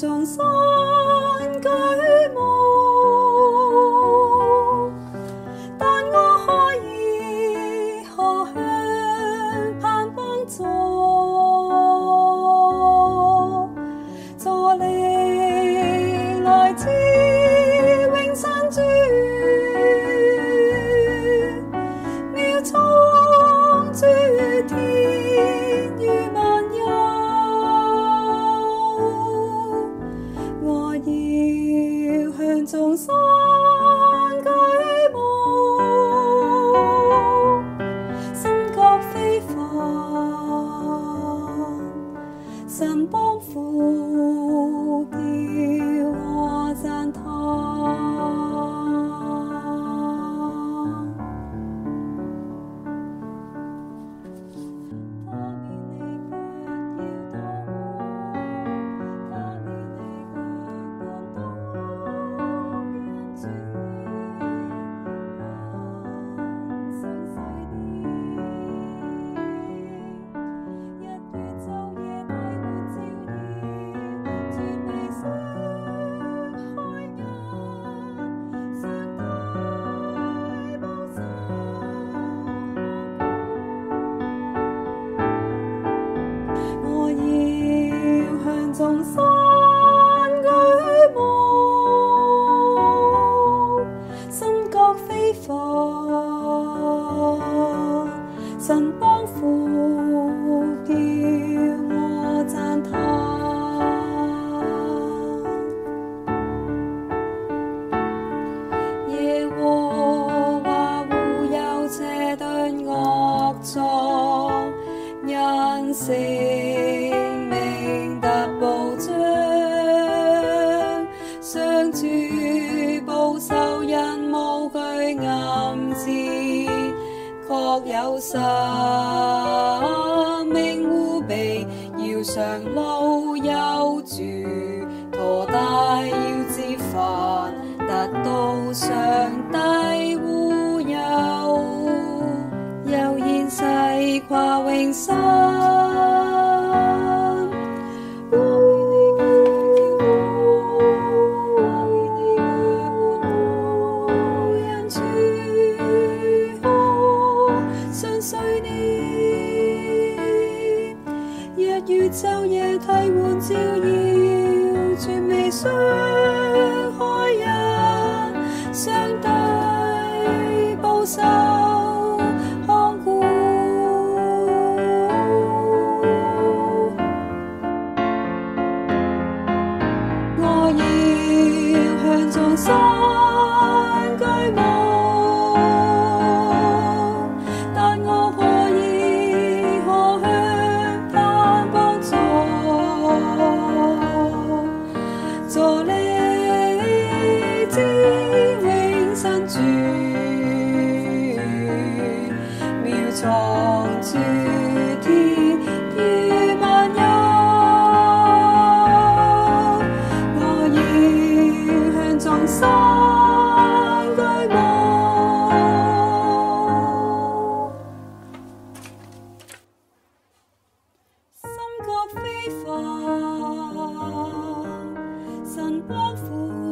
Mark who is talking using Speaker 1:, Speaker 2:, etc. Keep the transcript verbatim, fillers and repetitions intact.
Speaker 1: 眾生舉目，但我可以何向盼幫助？助力來自永生主，妙創諸天與萬有。我要向眾生舉目，身覺非凡，神幫扶，叫我讚歎。眾生舉目，身覺非凡，神幫扶，叫我讚歎。耶和華護佑邪遁惡作，因聖上主保守人無懼暗箭，確有生命護庇，要上路有主，陀帶要接返，得到上帝護佑，又現世跨永生。日晝夜替換照耀，絕未傷害人，上帝保守看顧。我要向眾生舉目，但我可以何向助力之永生主，妙創諸天與萬有。我要向眾生舉目，心覺非凡，神幫扶。